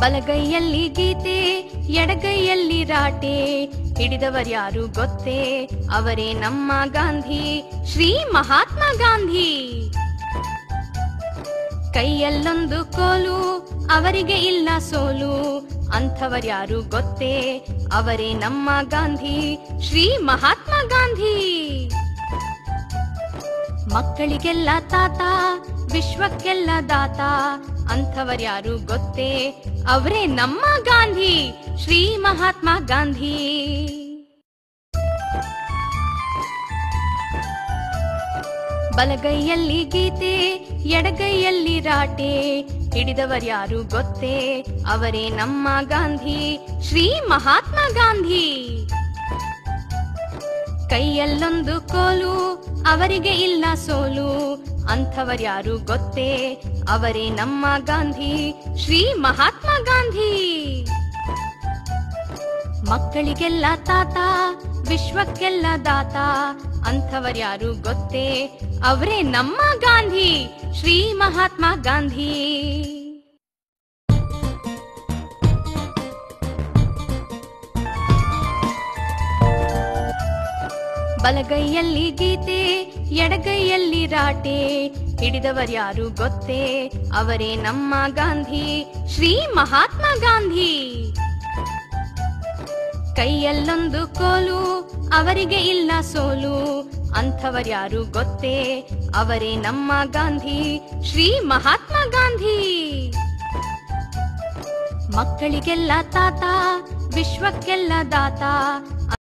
ಬಲಗೈಯಲ್ಲಿ ಗೀತೆ ಎಡಗೈಯಲ್ಲಿ ರಾಟೆ ಹಿಡಿದವರ್ಯಾರು ಗೊತ್ತೇ ಅವರೇ ನಮ್ಮ ಗಾಂಧಿ ಶ್ರೀ ಮಹಾತ್ಮ ಗಾಂಧಿ. ಕೈಯಲ್ಲೊಂದು ಕೋಲು ಅವರಿಗೆ ಇಲ್ಲ ಸೋಲು ಅಂಥವರ್ಯಾರು ಗೊತ್ತೇ ಅವರೇ ನಮ್ಮ ಗಾಂಧಿ ಶ್ರೀ ಮಹಾತ್ಮ ಗಾಂಧಿ. ಮಕ್ಕಳಿಗೆಲ್ಲ ತಾತ ವಿಶ್ವಕ್ಕೆಲ್ಲ ದಾತ ಅಂಥವರ್ಯಾರು ಗೊತ್ತೇ ಅವರೇ ನಮ್ಮ ಗಾಂಧಿ ಶ್ರೀ ಮಹಾತ್ಮ ಗಾಂಧಿ. ಬಲಗೈಯಲ್ಲಿ ಗೀತೆ ಎಡಗೈಯಲ್ಲಿ ರಾಟೆ ಹಿಡಿದವರ್ಯಾರು ಗೊತ್ತೇ ಅವರೇ ನಮ್ಮ ಗಾಂಧಿ ಶ್ರೀ ಮಹಾತ್ಮ ಗಾಂಧಿ. ಕೈಯಲ್ಲೊಂದು ಕೋಲು ಅವರಿಗೆ ಇಲ್ಲ ಸೋಲು ಅಂಥವರ್ಯಾರು ಗೊತ್ತೇ ಅವರೇ ನಮ್ಮ ಗಾಂಧಿ ಶ್ರೀ ಮಹಾತ್ಮ ಗಾಂಧಿ. ಮಕ್ಕಳಿಗೆಲ್ಲ ತಾತ ವಿಶ್ವಕ್ಕೆಲ್ಲ ದಾತ ಅಂಥವರ್ಯಾರು ಗೊತ್ತೇ ಅವರೇ ನಮ್ಮ ಗಾಂಧಿ ಶ್ರೀ ಮಹಾತ್ಮ ಗಾಂಧಿ. ಬಲಗೈಯಲ್ಲಿ ಗೀತೆ ಎಡಗೈಯಲ್ಲಿ ರಾಟೆ ಹಿಡಿದವರ್ಯಾರು ಗೊತ್ತೇ ಅವರೇ ನಮ್ಮ ಗಾಂಧಿ ಶ್ರೀ ಮಹಾತ್ಮ ಗಾಂಧಿ. ಕೈಯಲ್ಲೊಂದು ಕೋಲು ಅವರಿಗೆ ಇಲ್ಲ ಸೋಲು ಅಂಥವರ್ಯಾರು ಗೊತ್ತೇ ಅವರೇ ನಮ್ಮ ಗಾಂಧಿ ಶ್ರೀ ಮಹಾತ್ಮ ಗಾಂಧಿ. ಮಕ್ಕಳಿಗೆಲ್ಲ ತಾತ ವಿಶ್ವಕ್ಕೆಲ್ಲ ದಾತ